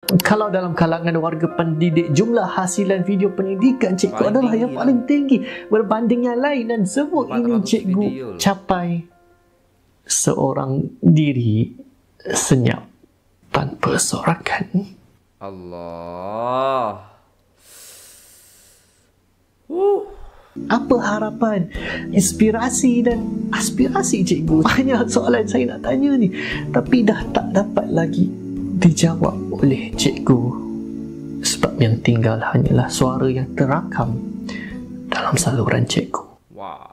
Kalau dalam kalangan warga pendidik, jumlah hasilan video pendidikan cikgu adalah yang paling tinggi berbanding yang lain, dan semua ini cikgu capai seorang diri senyap tanpa sorakan. Allah. Apa harapan, inspirasi dan aspirasi cikgu? Banyak soalan saya nak tanya ni, tapi dah tak dapat lagi dijawab oleh cikgu, sebab yang tinggal hanyalah suara yang terakam dalam saluran cikgu. Wah.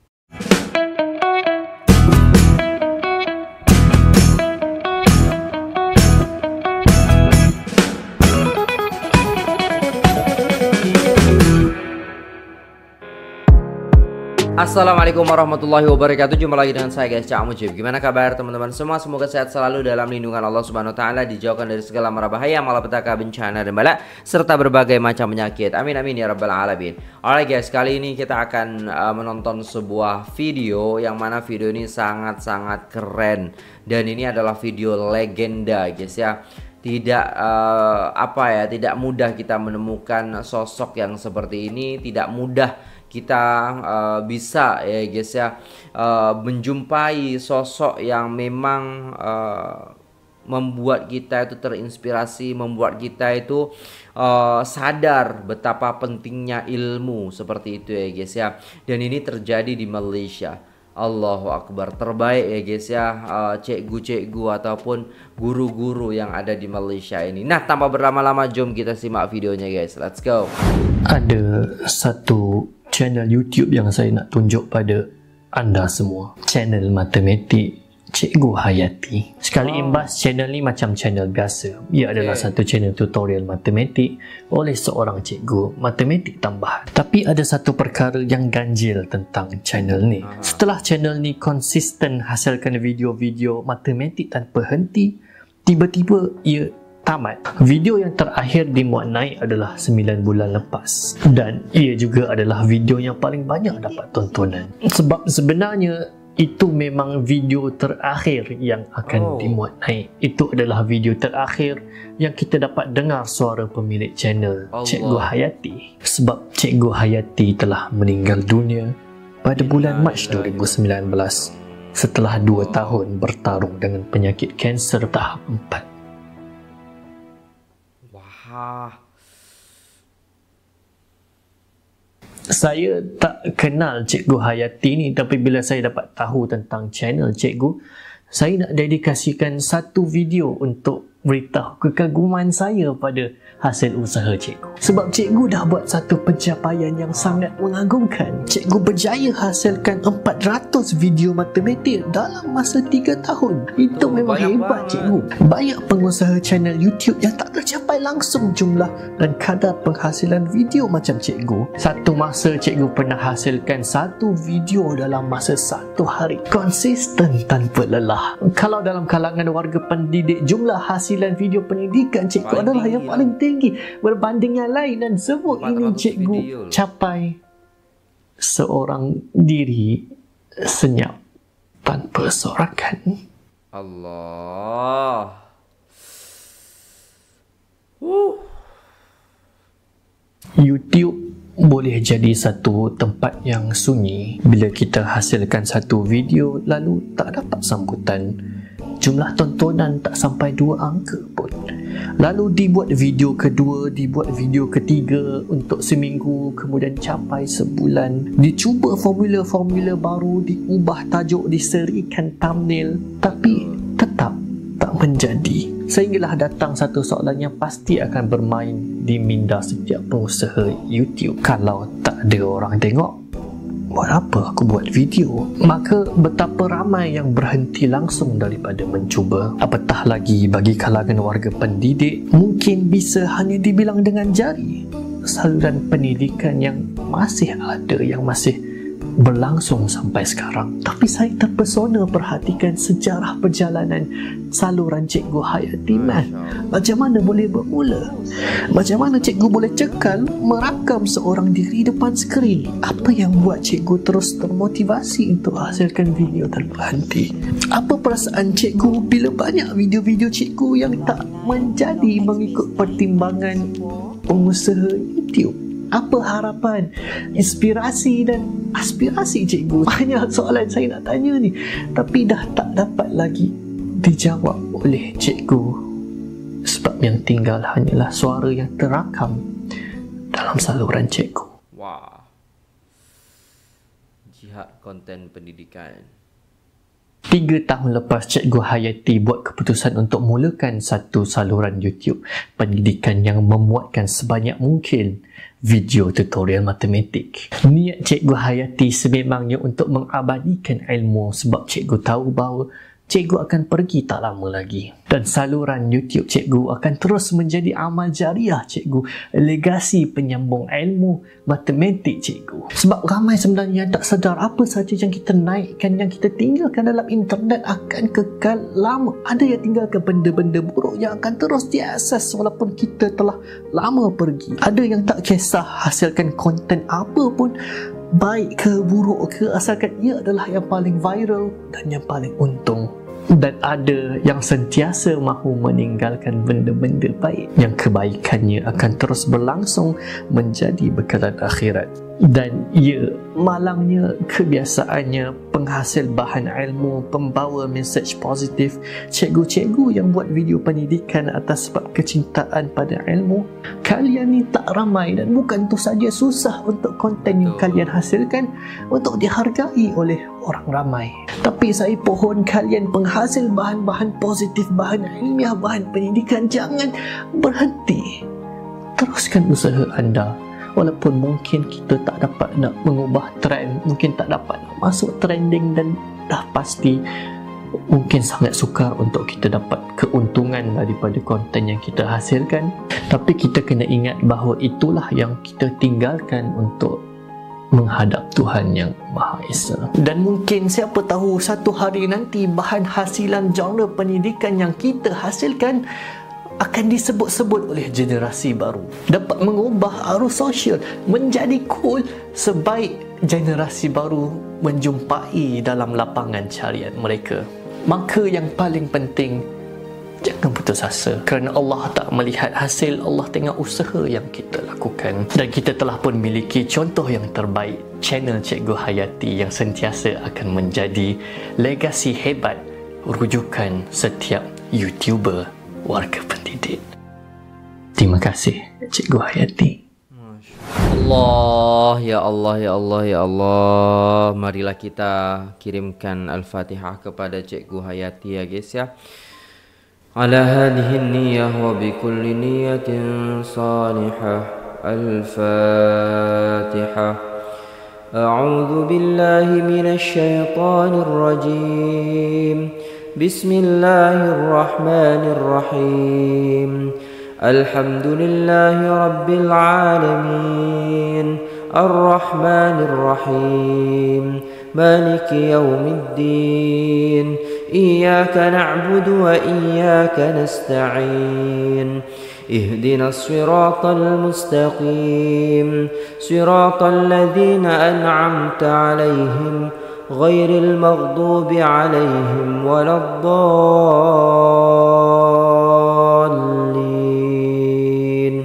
Assalamualaikum warahmatullahi wabarakatuh. Jumpa lagi dengan saya guys, Cak Mujib. Gimana kabar teman-teman semua? Semoga sehat selalu dalam lindungan Allah Subhanahu wa taala, dijauhkan dari segala mara bahaya, malapetaka, bencana dan bala serta berbagai macam penyakit. Amin amin ya rabbal alamin. Alright guys, kali ini kita akan menonton sebuah video yang mana video ini sangat-sangat keren, dan ini adalah video legenda guys ya. Tidak tidak mudah kita menemukan sosok yang seperti ini, tidak mudah kita bisa ya guys ya menjumpai sosok yang memang membuat kita itu terinspirasi, membuat kita itu sadar betapa pentingnya ilmu seperti itu ya guys ya. Dan ini terjadi di Malaysia. Allahu Akbar, terbaik ya guys ya, cikgu-cikgu ataupun guru-guru yang ada di Malaysia ini. Nah, tanpa berlama-lama jom kita simak videonya guys, let's go. Ada satu channel YouTube yang saya nak tunjuk pada anda semua, channel matematik Cikgu Hayati. Sekali imbas, channel ni macam channel biasa. Ia adalah satu channel tutorial matematik oleh seorang cikgu matematik tambahan. Tapi ada satu perkara yang ganjil tentang channel ni. Setelah channel ni konsisten hasilkan video-video matematik tanpa henti, tiba-tiba ia tamat. Video yang terakhir dimuat naik adalah 9 bulan lepas, dan ia juga adalah video yang paling banyak dapat tontonan. Sebab sebenarnya itu memang video terakhir yang akan dimuat naik. Itu adalah video terakhir yang kita dapat dengar suara pemilik channel, Cikgu Hayati. Sebab Cikgu Hayati telah meninggal dunia pada bulan Mac 2019 setelah 2 tahun bertarung dengan penyakit kanser tahap 4. Wah. Saya tak kenal Cikgu Hayati ni, tapi bila saya dapat tahu tentang channel cikgu, saya nak dedikasikan satu video untuk beritahu kekaguman saya pada hasil usaha cikgu. Sebab cikgu dah buat satu pencapaian yang sangat mengagumkan. Cikgu berjaya hasilkan 400 video matematik dalam masa 3 tahun. Itu memang hebat cikgu. Banyak pengusaha channel YouTube yang tak tercapai langsung jumlah dan kadar penghasilan video macam cikgu. Satu masa cikgu pernah hasilkan satu video dalam masa 1 hari, konsisten tanpa lelah. Kalau dalam kalangan warga pendidik, jumlah hasilan video pendidikan cikgu adalah yang paling tinggi berbanding yang lain, dan semua ini cikgu capai seorang diri senyap tanpa sorakan. Allah. YouTube boleh jadi satu tempat yang sunyi bila kita hasilkan satu video lalu tak dapat sambutan. Jumlah tontonan tak sampai 2 angka pun. Lalu dibuat video kedua, dibuat video ketiga untuk seminggu, kemudian capai sebulan. Dicuba formula-formula baru, diubah tajuk, diserikan thumbnail, tapi tetap tak menjadi. Sehinggalah datang satu soalan yang pasti akan bermain di minda setiap pengusaha YouTube. Kalau tak ada orang tengok, buat apa aku buat video? Maka betapa ramai yang berhenti langsung daripada mencuba. Apatah lagi bagi kalangan warga pendidik, mungkin bisa hanya dibilang dengan jari saluran pendidikan yang masih ada, yang masih berlangsung sampai sekarang. Tapi saya terpesona perhatikan sejarah perjalanan saluran Cikgu Hayati Math. Macam mana boleh bermula? Macam mana cikgu boleh cekal merakam seorang diri depan skrin? Apa yang buat cikgu terus termotivasi untuk hasilkan video tanpa henti? Apa perasaan cikgu bila banyak video-video cikgu yang tak menjadi mengikut pertimbangan pengusaha YouTube? Apa harapan, inspirasi dan aspirasi cikgu? Banyak soalan saya nak tanya ni, tapi dah tak dapat lagi dijawab oleh cikgu. Sebab yang tinggal hanyalah suara yang terakam dalam saluran cikgu. Wah, jihad konten pendidikan. 3 tahun lepas Cikgu Hayati buat keputusan untuk mulakan satu saluran YouTube pendidikan yang memuatkan sebanyak mungkin video tutorial matematik. Niat Cikgu Hayati sememangnya untuk mengabadikan ilmu sebab cikgu tahu bahawa cikgu akan pergi tak lama lagi. Dan saluran YouTube cikgu akan terus menjadi amal jariah cikgu, legasi penyambung ilmu matematik cikgu. Sebab ramai sebenarnya yang tak sedar apa saja yang kita naikkan, yang kita tinggalkan dalam internet akan kekal lama. Ada yang tinggalkan benda-benda buruk yang akan terus diakses walaupun kita telah lama pergi. Ada yang tak kisah hasilkan konten apa pun, baik ke buruk ke, asalkan ia adalah yang paling viral dan yang paling untung. Dan ada yang sentiasa mahu meninggalkan benda-benda baik yang kebaikannya akan terus berlangsung menjadi bekalan akhirat. Dan ia malangnya kebiasaannya penghasil bahan ilmu, pembawa mesej positif, cikgu-cikgu yang buat video pendidikan atas sebab kecintaan pada ilmu. Kalian ni tak ramai dan bukan tu saja susah untuk konten yang kalian hasilkan untuk dihargai oleh orang ramai. Tapi saya pohon kalian penghasil bahan-bahan positif, bahan ilmiah, bahan pendidikan, jangan berhenti. Teruskan usaha anda. Walaupun mungkin kita tak dapat nak mengubah trend, mungkin tak dapat nak masuk trending, dan dah pasti mungkin sangat sukar untuk kita dapat keuntungan daripada konten yang kita hasilkan. Tapi kita kena ingat bahawa itulah yang kita tinggalkan untuk menghadap Tuhan Yang Maha Esa. Dan mungkin siapa tahu satu hari nanti bahan hasilan genre pendidikan yang kita hasilkan akan disebut-sebut oleh generasi baru, dapat mengubah arus sosial menjadi cool sebaik generasi baru menjumpai dalam lapangan carian mereka. Maka yang paling penting, jangan putus asa, kerana Allah tak melihat hasil, Allah tengok usaha yang kita lakukan. Dan kita telah pun miliki contoh yang terbaik, channel Cikgu Hayati yang sentiasa akan menjadi legasi hebat rujukan setiap YouTuber warga pendidik. Terima kasih Cikgu Hayati. Allah, ya Allah, ya Allah, ya Allah. Marilah kita kirimkan Al-Fatihah kepada Cikgu Hayati ya guys ya. Ala hadhihi niyyah wa bi kulli niyatin salihah. Al-Fatihah. A'udzu billahi minasy syaithanir rajim. Bismillahirrahmanirrahim. Alhamdulillahi rabbil alamin. Ar-Rahmanir-Rahim. Maliki yaumiddin. Iyyaka na'budu wa iyyaka nasta'in. Ihdinas siratal mustaqim. Siratal ladzina an'amta 'alaihim ghairil maghdubi 'alaihim waladdallin.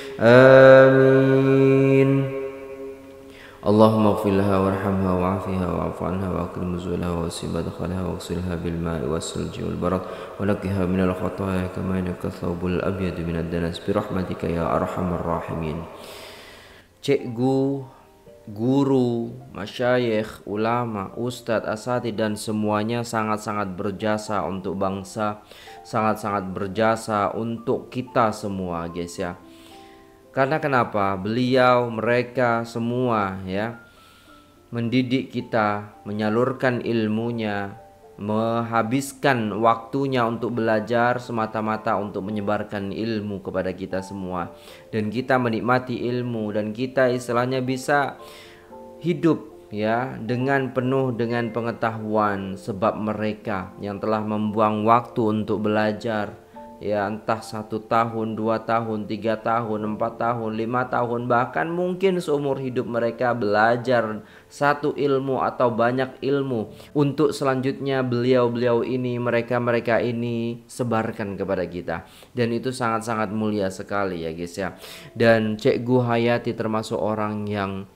Amin. Allahumma ighfir laha warhamha wa'afiha wa'fu anha wa akrim nuzulaha wa wasi' madkhalaha wa ighsilha bil ma'i was-salji wal barad wa nakkiha minal khataaya kama yanqa thawbul abyad minad danas bi rahmatika ya arhamar rahimin. Cikgu, guru, masyayikh, ulama, ustadz, asatidz dan semuanya sangat-sangat berjasa untuk bangsa, sangat-sangat berjasa untuk kita semua guys ya. Karena kenapa? Beliau, mereka semua ya mendidik kita, menyalurkan ilmunya, menghabiskan waktunya untuk belajar semata-mata untuk menyebarkan ilmu kepada kita semua. Dan kita menikmati ilmu dan kita istilahnya bisa hidup ya, dengan penuh dengan pengetahuan, sebab mereka yang telah membuang waktu untuk belajar, ya, entah 1 tahun, 2 tahun, 3 tahun, 4 tahun, 5 tahun, bahkan mungkin seumur hidup mereka belajar satu ilmu atau banyak ilmu, untuk selanjutnya beliau-beliau ini, mereka-mereka ini sebarkan kepada kita. Dan itu sangat-sangat mulia sekali ya guys ya. Dan Cikgu Hayati termasuk orang yang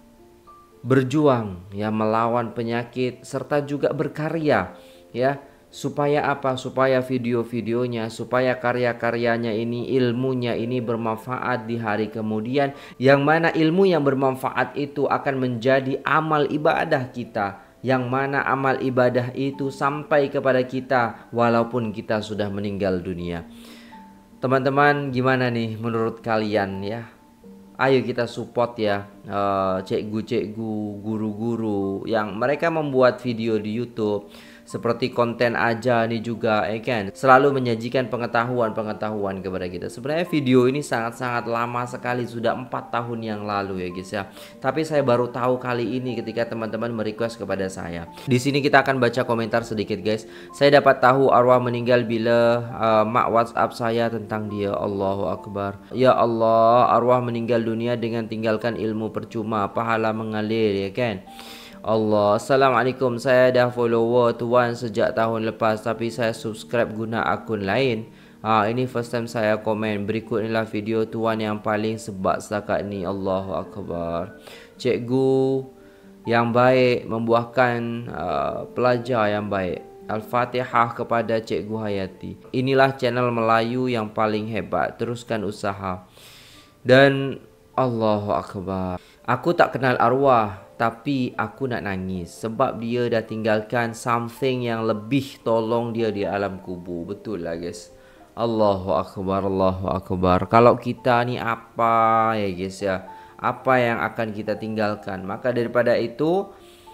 berjuang, ya, melawan penyakit serta juga berkarya, ya. Supaya apa? Supaya video-videonya, supaya karya-karyanya ini, ilmunya ini bermanfaat di hari kemudian, yang mana ilmu yang bermanfaat itu akan menjadi amal ibadah kita, yang mana amal ibadah itu sampai kepada kita walaupun kita sudah meninggal dunia. Teman-teman, gimana nih menurut kalian ya? Ayo kita support ya cikgu-cikgu, guru-guru yang mereka membuat video di YouTube seperti konten aja nih juga, kan, selalu menyajikan pengetahuan kepada kita. Sebenarnya video ini sangat-sangat lama sekali, sudah 4 tahun yang lalu ya guys ya. Tapi saya baru tahu kali ini ketika teman-teman merequest kepada saya. Di sini kita akan baca komentar sedikit guys. Saya dapat tahu arwah meninggal bila mak WhatsApp saya tentang dia. Allahu Akbar. Ya Allah, arwah meninggal dunia dengan tinggalkan ilmu percuma, pahala mengalir, ya kan. Allah. Assalamualaikum, saya dah follower tuan sejak tahun lepas, tapi saya subscribe guna akun lain. Ini first time saya komen. Berikut inilah video tuan yang paling sebab setakat ni. Allahu Akbar. Cikgu yang baik membuahkan pelajar yang baik. Al-Fatihah kepada Cikgu Hayati. Inilah channel Melayu yang paling hebat. Teruskan usaha. Dan Allahu Akbar. Aku tak kenal arwah, tapi aku nak nangis sebab dia dah tinggalkan something yang lebih tolong dia di alam kubur. Betul lah guys. Allahu Akbar, Allahu Akbar. Kalau kita ni apa ya guys ya, apa yang akan kita tinggalkan? Maka daripada itu,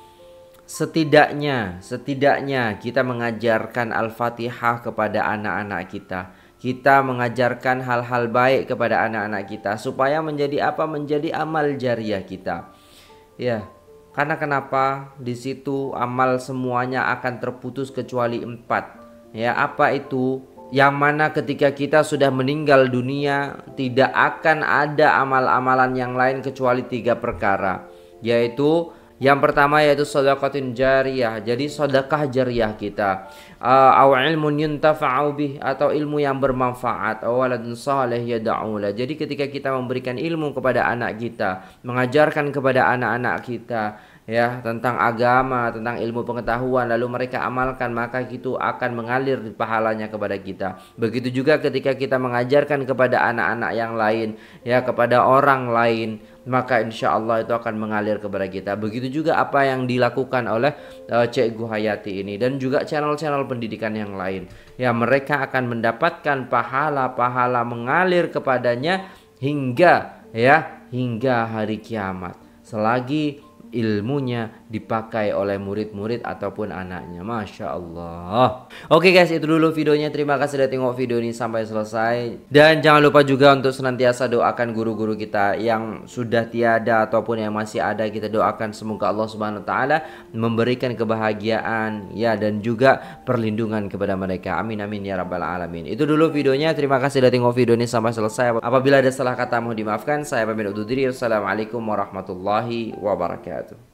setidaknya kita mengajarkan Al-Fatihah kepada anak-anak kita. Kita mengajarkan hal-hal baik kepada anak-anak kita supaya menjadi apa? Menjadi amal jariah kita. Ya, karena kenapa? Di situ amal semuanya akan terputus kecuali 4. Ya, apa itu? Yang mana ketika kita sudah meninggal dunia, tidak akan ada amal-amalan yang lain kecuali 3 perkara. Yaitu yang pertama yaitu sedekahun jariyah. Jadi sedekah jariah kita. Aw ilmun yuntafa'u bih, atau ilmu yang bermanfaat. Aw waladun salih yad'u lah. Jadi ketika kita memberikan ilmu kepada anak kita, mengajarkan kepada anak-anak kita ya tentang agama, tentang ilmu pengetahuan, lalu mereka amalkan, maka itu akan mengalir pahalanya kepada kita. Begitu juga ketika kita mengajarkan kepada anak-anak yang lain, ya, kepada orang lain, maka insya Allah itu akan mengalir kepada kita. Begitu juga apa yang dilakukan oleh Cikgu Hayati ini dan juga channel-channel pendidikan yang lain. Ya, mereka akan mendapatkan pahala-pahala mengalir kepadanya hingga hari kiamat, selagi ilmunya dipakai oleh murid-murid ataupun anaknya. Masya Allah. Oke guys, itu dulu videonya. Terima kasih sudah tengok video ini sampai selesai. Dan jangan lupa juga untuk senantiasa doakan guru-guru kita yang sudah tiada ataupun yang masih ada. Kita doakan semoga Allah Subhanahu wa taala memberikan kebahagiaan, ya, dan juga perlindungan kepada mereka. Amin amin ya rabbal alamin. Itu dulu videonya. Terima kasih sudah tengok video ini sampai selesai. Apabila ada salah kata mohon dimaafkan. Saya pamit undur diri. Assalamualaikum warahmatullahi wabarakatuh.